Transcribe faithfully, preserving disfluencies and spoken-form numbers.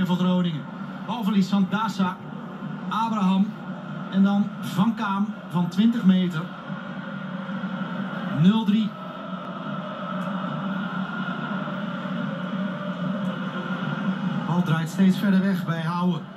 weer voor Groningen. Balverlies van Dasa, Abraham en dan Van Kaam van twintig meter. nul drie. Bal draait steeds verder weg bij Houwen.